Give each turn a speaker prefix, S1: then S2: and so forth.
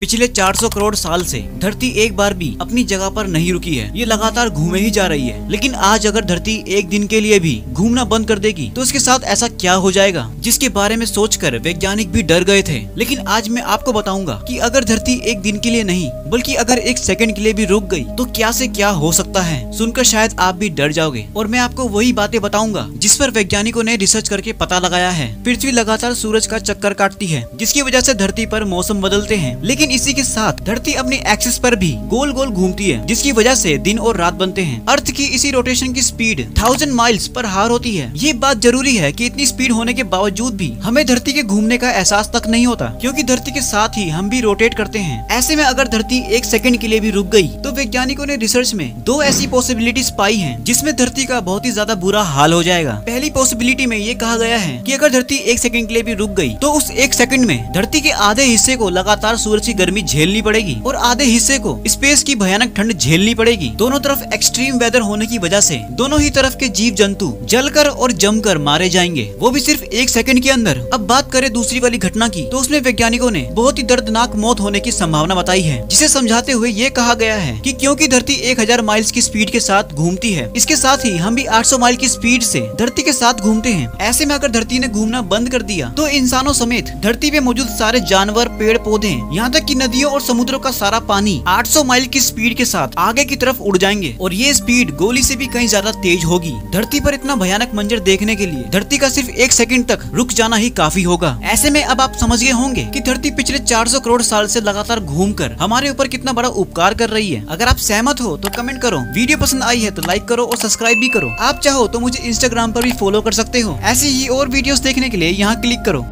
S1: पिछले 400 करोड़ साल से धरती एक बार भी अपनी जगह पर नहीं रुकी है। ये लगातार घूमे ही जा रही है। लेकिन आज अगर धरती एक दिन के लिए भी घूमना बंद कर देगी तो उसके साथ ऐसा क्या हो जाएगा, जिसके बारे में सोचकर वैज्ञानिक भी डर गए थे। लेकिन आज मैं आपको बताऊंगा कि अगर धरती एक दिन के लिए नहीं बल्कि अगर एक सेकंड के लिए भी रुक गई तो क्या से क्या हो सकता है। सुनकर शायद आप भी डर जाओगे और मैं आपको वही बातें बताऊंगा जिस पर वैज्ञानिकों ने रिसर्च करके पता लगाया है। पृथ्वी लगातार सूरज का चक्कर काटती है, जिसकी वजह से धरती पर मौसम बदलते हैं। लेकिन इसी के साथ धरती अपनी एक्सिस पर भी गोल गोल घूमती है, जिसकी वजह से दिन और रात बनते हैं। अर्थ की इसी रोटेशन की स्पीड 1000 माइल्स पर हार होती है। ये बात जरूरी है कि इतनी स्पीड होने के बावजूद भी हमें धरती के घूमने का एहसास तक नहीं होता, क्योंकि धरती के साथ ही हम भी रोटेट करते हैं। ऐसे में अगर धरती एक सेकंड के लिए भी रुक गई तो वैज्ञानिकों ने रिसर्च में दो ऐसी पॉसिबिलिटीज पाई हैं जिसमें धरती का बहुत ही ज्यादा बुरा हाल हो जाएगा। पहली पॉसिबिलिटी में ये कहा गया है कि अगर धरती एक सेकंड के लिए भी रुक गई तो उस एक सेकंड में धरती के आधे हिस्से को लगातार सूरज की गर्मी झेलनी पड़ेगी और आधे हिस्से को स्पेस की भयानक ठंड झेलनी पड़ेगी। दोनों तरफ एक्सट्रीम वेदर होने की वजह से दोनों ही तरफ के जीव जंतु जलकर और जमकर मारे जाएंगे, वो भी सिर्फ एक सेकंड के अंदर। अब बात करें दूसरी वाली घटना की, तो उसमें वैज्ञानिकों ने बहुत ही दर्दनाक मौत होने की संभावना बताई है, जिसे समझाते हुए ये कहा गया है कि क्योंकि धरती 1000 माइल्स की स्पीड के साथ घूमती है, इसके साथ ही हम भी 800 माइल की स्पीड से धरती के साथ घूमते हैं। ऐसे में अगर धरती ने घूमना बंद कर दिया तो इंसानों समेत धरती पे मौजूद सारे जानवर, पेड़ पौधे, यहाँ तक कि नदियों और समुद्रों का सारा पानी 800 माइल की स्पीड के साथ आगे की तरफ उड़ जाएंगे और ये स्पीड गोली से भी कहीं ज्यादा तेज होगी। धरती पर इतना भयानक मंजर देखने के लिए धरती का सिर्फ एक सेकंड तक रुक जाना ही काफी होगा। ऐसे में अब आप समझ गए होंगे कि धरती पिछले 400 करोड़ साल से लगातार घूमकर हमारे ऊपर कितना बड़ा उपकार कर रही है। अगर आप सहमत हो तो कमेंट करो, वीडियो पसंद आई है तो लाइक करो और सब्सक्राइब भी करो। आप चाहो तो मुझे इंस्टाग्राम पर भी फॉलो कर सकते हो। ऐसे ही और वीडियोस देखने के लिए यहाँ क्लिक करो।